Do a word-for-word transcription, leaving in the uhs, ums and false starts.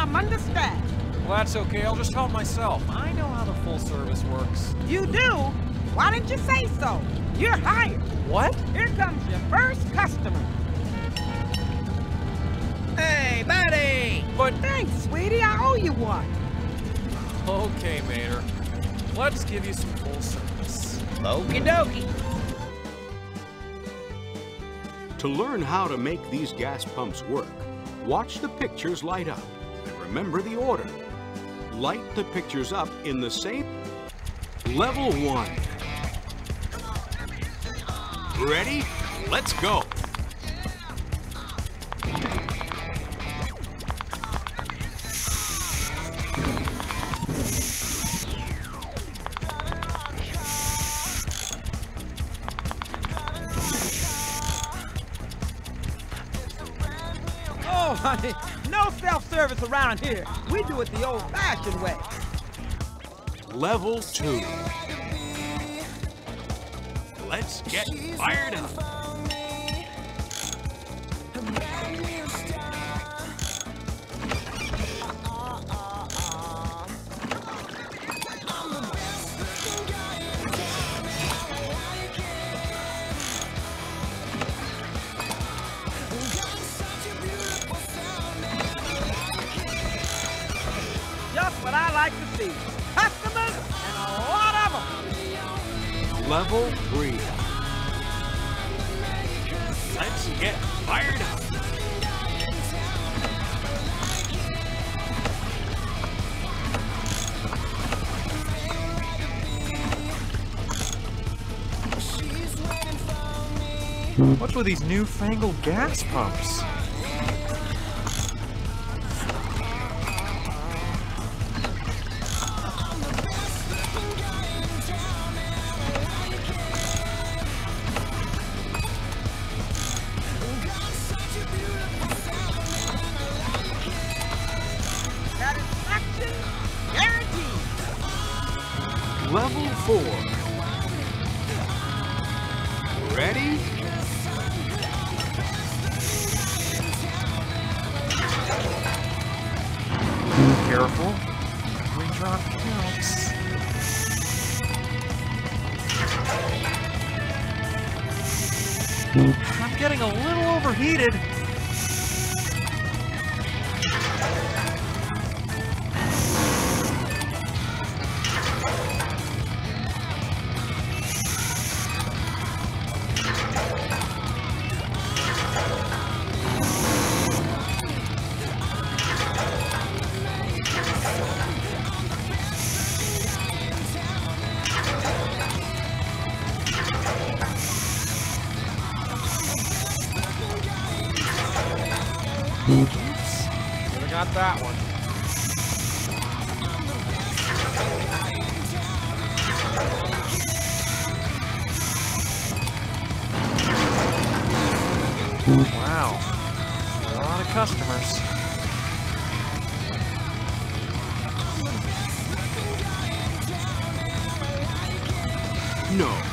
I'm understaffed. Well, that's okay. I'll just help myself. I know how the full service works. You do? Why didn't you say so? You're hired. What? Here comes your first customer. Hey, buddy! But thanks, sweetie. I owe you one. Okay, Mater. Let's give you some full service. Okie dokie. To learn how to make these gas pumps work, watch the pictures light up and remember the order. Light the pictures up in the same... Level one. Ready? Let's go. Oh, honey, no self-service around here. We do it the old-fashioned way. Level two. Let's get fired up. Just what I like to see. Customers and a lot of them. Level three. Let's get fired up. What's with these newfangled gas pumps? Satisfaction guaranteed. Level four. Ready? Careful. Every drop counts. I'm getting a little overheated. Oops. Never got that one. Wow. A lot of customers. No.